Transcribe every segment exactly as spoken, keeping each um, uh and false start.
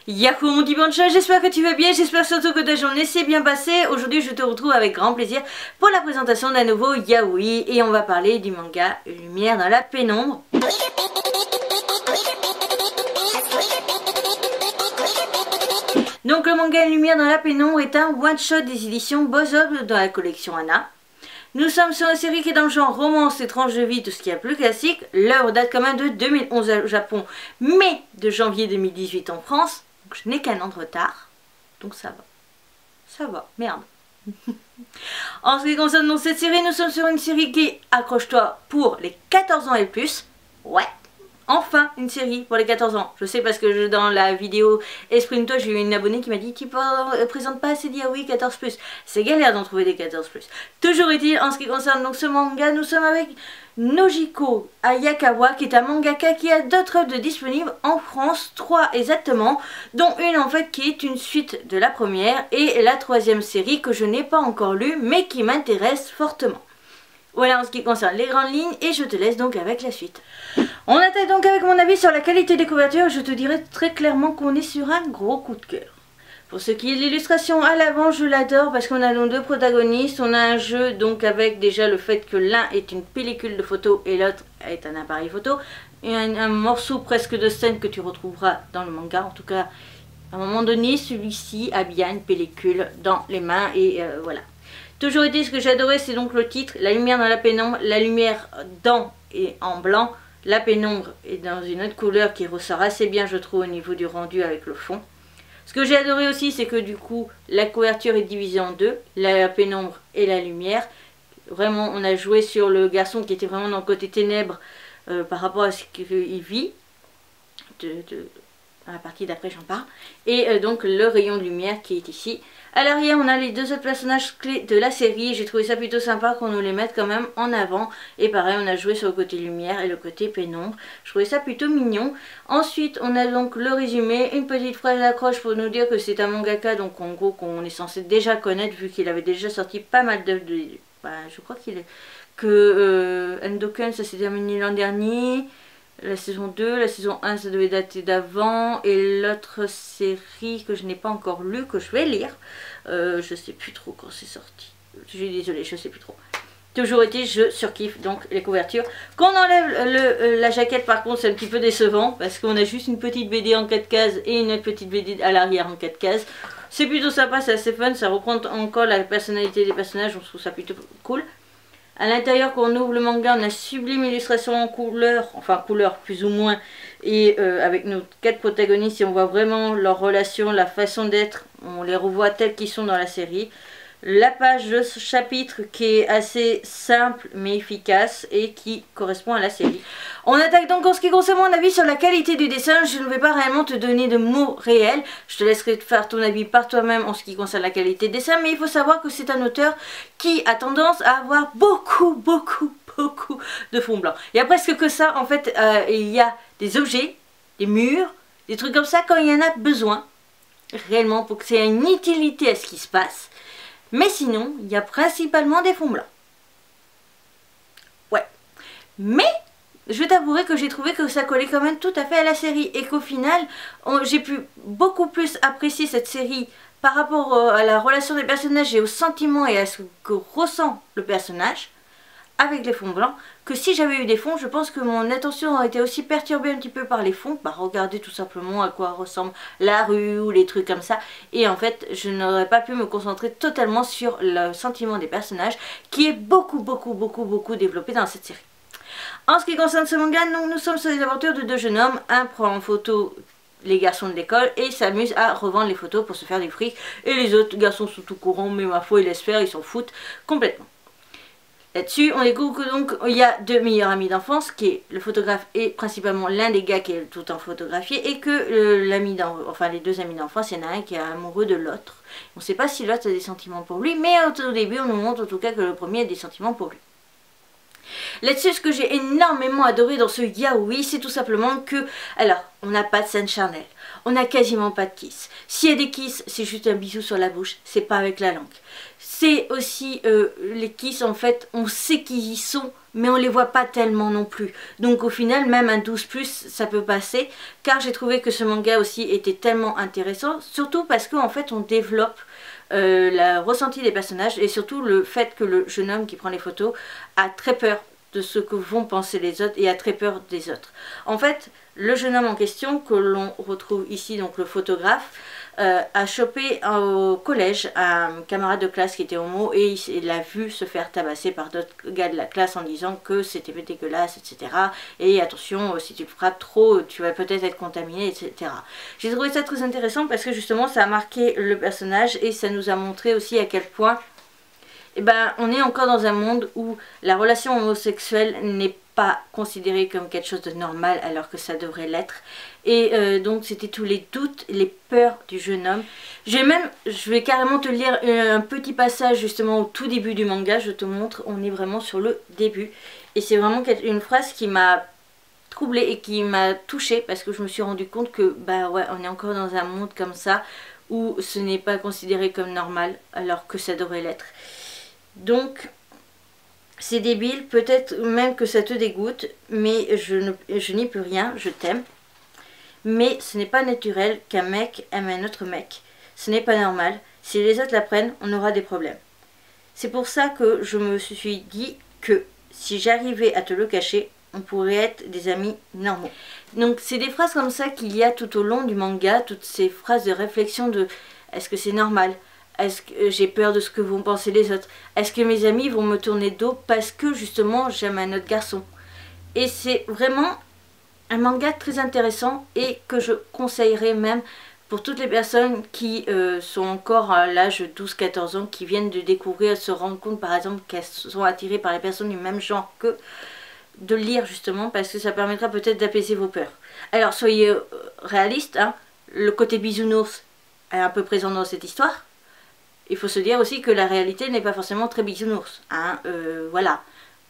Yahoo mon petit bancha, j'espère que tu vas bien, j'espère surtout que ta journée s'est bien passée. Aujourd'hui je te retrouve avec grand plaisir pour la présentation d'un nouveau yaoi et on va parler du manga Lumière dans la pénombre. Donc le manga Lumière dans la pénombre est un one-shot des éditions Bosob dans la collection Anna. Nous sommes sur une série qui est dans le genre romance, étrange de vie, tout ce qui est plus classique. L'œuvre date quand même de deux mille onze au Japon, mais de janvier deux mille dix-huit en France. Donc je n'ai qu'un an de retard, donc ça va. Ça va, merde. En ce qui concerne donc cette série, nous sommes sur une série qui, accroche-toi, pour les quatorze ans et plus. Ouais. Enfin, une série pour les quatorze ans. Je sais parce que je, dans la vidéo Exprime-toi, j'ai eu une abonnée qui m'a dit tu ne présentes pas assez de yaoi quatorze plus. C'est galère d'en trouver des quatorze plus. Toujours est-il, en ce qui concerne donc ce manga, nous sommes avec Nojiko Ayakawa, qui est un mangaka qui a d'autres œuvres disponibles en France, trois exactement, dont une en fait qui est une suite de la première et la troisième série que je n'ai pas encore lue mais qui m'intéresse fortement. Voilà en ce qui concerne les grandes lignes et je te laisse donc avec la suite. On attaque donc avec mon avis sur la qualité des couvertures. Je te dirais très clairement qu'on est sur un gros coup de cœur. Pour ce qui est de l'illustration à l'avant, je l'adore parce qu'on a donc deux protagonistes. On a un jeu donc avec déjà le fait que l'un est une pellicule de photo et l'autre est un appareil photo. Et un, un morceau presque de scène que tu retrouveras dans le manga. En tout cas, à un moment donné, celui-ci a bien une pellicule dans les mains et euh, voilà. Toujours été, ce que j'adorais, c'est donc le titre, La lumière dans la pénombre, la lumière dans et en blanc, la pénombre est dans une autre couleur qui ressort assez bien, je trouve, au niveau du rendu avec le fond. Ce que j'ai adoré aussi, c'est que du coup, la couverture est divisée en deux, la pénombre et la lumière. Vraiment, on a joué sur le garçon qui était vraiment dans le côté ténèbres euh, par rapport à ce qu'il vit. De, de, dans la partie d'après, j'en parle. Et euh, donc, le rayon de lumière qui est ici. À l'arrière, on a les deux autres personnages clés de la série. J'ai trouvé ça plutôt sympa qu'on nous les mette quand même en avant. Et pareil, on a joué sur le côté lumière et le côté pénombre. Je trouvais ça plutôt mignon. Ensuite, on a donc le résumé. Une petite phrase d'accroche pour nous dire que c'est un mangaka, donc en gros qu'on est censé déjà connaître vu qu'il avait déjà sorti pas mal d'œuvres de... Bah, je crois qu'il est... que euh, Endoken, ça s'est terminé l'an dernier. La saison deux, la saison un ça devait dater d'avant et l'autre série que je n'ai pas encore lue, que je vais lire, euh, je sais plus trop quand c'est sorti, je suis désolée, je sais plus trop. Toujours été, je surkiffe donc les couvertures. Quand on enlève le, la jaquette par contre c'est un petit peu décevant parce qu'on a juste une petite B D en quatre cases et une autre petite B D à l'arrière en quatre cases. C'est plutôt sympa, c'est assez fun, ça reprend encore la personnalité des personnages, on trouve ça plutôt cool. À l'intérieur, quand on ouvre le manga, on a sublime illustration en couleur, enfin couleur plus ou moins, et euh, avec nos quatre protagonistes, et on voit vraiment leur relation, la façon d'être, on les revoit tels qu'ils sont dans la série. La page de ce chapitre qui est assez simple mais efficace et qui correspond à la série. On attaque donc en ce qui concerne mon avis sur la qualité du dessin. Je ne vais pas réellement te donner de mots réels. Je te laisserai faire ton avis par toi-même en ce qui concerne la qualité du dessin. Mais il faut savoir que c'est un auteur qui a tendance à avoir beaucoup, beaucoup, beaucoup de fond blanc. Il n'y a presque que ça. En fait, euh, il y a des objets, des murs, des trucs comme ça quand il y en a besoin. Réellement, pour que c'est une utilité à ce qui se passe. Mais sinon, il y a principalement des fonds blancs. Ouais. Mais, je t'avouerai que j'ai trouvé que ça collait quand même tout à fait à la série. Et qu'au final, j'ai pu beaucoup plus apprécier cette série par rapport à la relation des personnages et au sentiment et à ce que ressent le personnage avec les fonds blancs, que si j'avais eu des fonds, je pense que mon attention aurait été aussi perturbée un petit peu par les fonds, bah regarder tout simplement à quoi ressemble la rue ou les trucs comme ça, et en fait je n'aurais pas pu me concentrer totalement sur le sentiment des personnages, qui est beaucoup beaucoup beaucoup beaucoup développé dans cette série. En ce qui concerne ce manga, nous, nous sommes sur les aventures de deux jeunes hommes, un prend en photo les garçons de l'école et s'amuse à revendre les photos pour se faire des fric, et les autres garçons sont tout courants, mais ma foi ils laissent faire, ils s'en foutent complètement. Là-dessus, on découvre que donc il y a deux meilleurs amis d'enfance, qui est le photographe et principalement l'un des gars qui est tout le temps photographié, et que euh, l'ami enfin les deux amis d'enfance, il y en a un qui est amoureux de l'autre. On ne sait pas si l'autre a des sentiments pour lui, mais au début on nous montre en tout cas que le premier a des sentiments pour lui. Là-dessus, ce que j'ai énormément adoré dans ce yaoi, c'est tout simplement que, alors, on n'a pas de scène charnelle, on n'a quasiment pas de kiss. S'il y a des kiss, c'est juste un bisou sur la bouche, c'est pas avec la langue. C'est aussi euh, les kiss, en fait, on sait qu'ils y sont mais on les voit pas tellement non plus. Donc au final, même un douze plus, ça peut passer, car j'ai trouvé que ce manga aussi était tellement intéressant, surtout parce qu'en fait on développe euh, le ressenti des personnages, et surtout le fait que le jeune homme qui prend les photos a très peur de ce que vont penser les autres et a très peur des autres. En fait, le jeune homme en question, que l'on retrouve ici, donc le photographe, Euh, a chopé au collège un camarade de classe qui était homo, et il, il l'a vu se faire tabasser par d'autres gars de la classe en disant que c'était dégueulasse, et cetera. Et attention, si tu le frappes trop, tu vas peut-être être contaminé, et cetera. J'ai trouvé ça très intéressant parce que justement ça a marqué le personnage, et ça nous a montré aussi à quel point eh ben, on est encore dans un monde où la relation homosexuelle n'est pas considérée comme quelque chose de normal alors que ça devrait l'être. Et euh, donc c'était tous les doutes, les peurs du jeune homme. J'ai même, je vais carrément te lire un petit passage justement au tout début du manga, je te montre, on est vraiment sur le début. Et c'est vraiment une phrase qui m'a troublée et qui m'a touchée parce que je me suis rendu compte que bah ouais, on est encore dans un monde comme ça où ce n'est pas considéré comme normal alors que ça devrait l'être. Donc, c'est débile, peut-être même que ça te dégoûte, mais je ne, je n'y peux rien, je t'aime. Mais ce n'est pas naturel qu'un mec aime un autre mec. Ce n'est pas normal. Si les autres l'apprennent, on aura des problèmes. C'est pour ça que je me suis dit que si j'arrivais à te le cacher, on pourrait être des amis normaux. Donc c'est des phrases comme ça qu'il y a tout au long du manga, toutes ces phrases de réflexion de est-ce que c'est normal ? Est-ce que j'ai peur de ce que vont penser les autres? Est-ce que mes amis vont me tourner le dos parce que justement j'aime un autre garçon? Et c'est vraiment un manga très intéressant et que je conseillerais même pour toutes les personnes qui euh, sont encore à l'âge de douze quatorze ans, qui viennent de découvrir, se rendre compte par exemple qu'elles sont attirées par les personnes du même genre que, de lire justement parce que ça permettra peut-être d'apaiser vos peurs. Alors soyez euh, réalistes, hein, le côté bisounours est un peu présent dans cette histoire. Il faut se dire aussi que la réalité n'est pas forcément très bisounours. Hein, euh, voilà.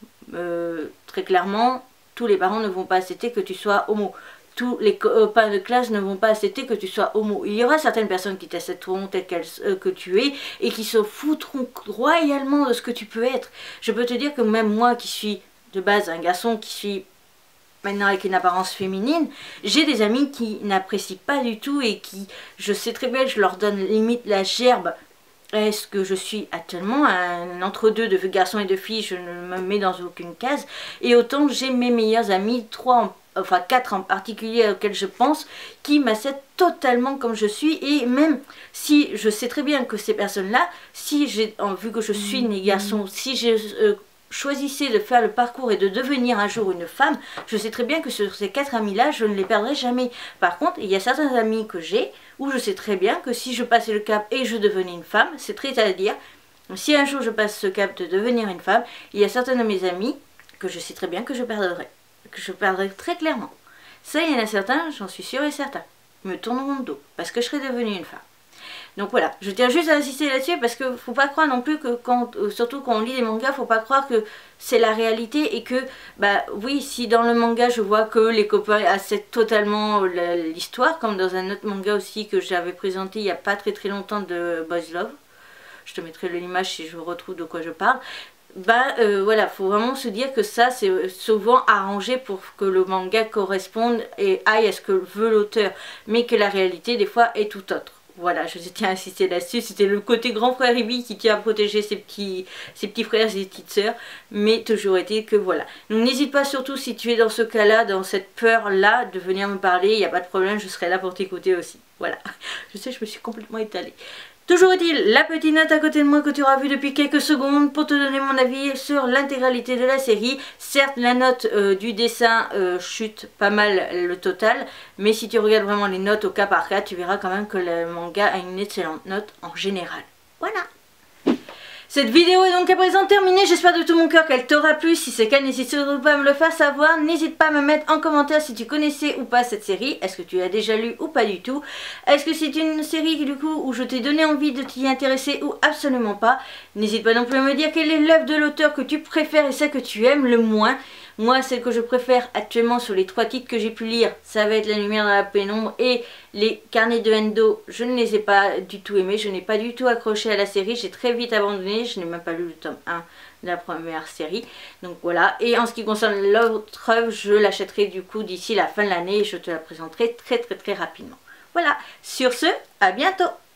Euh, très clairement, tous les parents ne vont pas accepter que tu sois homo. Tous les copains de classe ne vont pas accepter que tu sois homo. Il y aura certaines personnes qui t'accepteront tel qu'elles, euh, que tu es et qui se foutront royalement de ce que tu peux être. Je peux te dire que même moi qui suis de base un garçon, qui suis maintenant avec une apparence féminine, j'ai des amis qui n'apprécient pas du tout et qui, je sais très bien, je leur donne limite la gerbe. Est-ce que je suis actuellement un entre-deux de garçons et de filles, je ne me mets dans aucune case. Et autant j'ai mes meilleurs amis, trois, en, enfin quatre en particulier auxquels je pense, qui m'acceptent totalement comme je suis. Et même si je sais très bien que ces personnes-là, si j'ai, vu que je suis né garçon, si j'ai... Euh, choisissez de faire le parcours et de devenir un jour une femme, je sais très bien que sur ces quatre amis-là, je ne les perdrai jamais. Par contre, il y a certains amis que j'ai où je sais très bien que si je passais le cap et je devenais une femme, c'est très à dire, si un jour je passe ce cap de devenir une femme, il y a certains de mes amis que je sais très bien que je perdrai, que je perdrai très clairement. Ça, il y en a certains, j'en suis sûre et certain, me tourneront le dos parce que je serai devenue une femme. Donc voilà, je tiens juste à insister là-dessus parce que faut pas croire non plus que quand, euh, surtout quand on lit des mangas, faut pas croire que c'est la réalité et que, bah oui, si dans le manga je vois que les copains acceptent totalement l'histoire, comme dans un autre manga aussi que j'avais présenté il y a pas très très longtemps de Boys Love, je te mettrai l'image si je retrouve de quoi je parle. Bah euh, voilà, faut vraiment se dire que ça c'est souvent arrangé pour que le manga corresponde et aille à ce que veut l'auteur, mais que la réalité des fois est tout autre. Voilà, je tiens à insister là-dessus, c'était le côté grand frère Ibi qui tient à protéger ses petits, ses petits frères et ses petites sœurs, mais toujours est-il que voilà. Donc n'hésite pas surtout si tu es dans ce cas-là, dans cette peur-là, de venir me parler, il n'y a pas de problème, je serai là pour t'écouter aussi. Voilà, je sais, je me suis complètement étalée. Toujours est-il, la petite note à côté de moi que tu auras vue depuis quelques secondes pour te donner mon avis sur l'intégralité de la série. Certes, la note euh, du dessin euh, chute pas mal le total, mais si tu regardes vraiment les notes au cas par cas, tu verras quand même que le manga a une excellente note en général. Voilà. Cette vidéo est donc à présent terminée, j'espère de tout mon cœur qu'elle t'aura plu. Si c'est le cas, n'hésite surtout pas à me le faire savoir. N'hésite pas à me mettre en commentaire si tu connaissais ou pas cette série. Est-ce que tu l'as déjà lu ou pas du tout? Est-ce que c'est une série du coup où je t'ai donné envie de t'y intéresser ou absolument pas? N'hésite pas non plus à me dire quelle est l'œuvre de l'auteur que tu préfères et celle que tu aimes le moins. Moi, celle que je préfère actuellement sur les trois titres que j'ai pu lire, ça va être La lumière dans la pénombre et les carnets de Endo. Je ne les ai pas du tout aimés, je n'ai pas du tout accroché à la série, j'ai très vite abandonné, je n'ai même pas lu le tome un de la première série. Donc voilà, et en ce qui concerne l'autre œuvre, je l'achèterai du coup d'ici la fin de l'année et je te la présenterai très très très rapidement. Voilà, sur ce, à bientôt!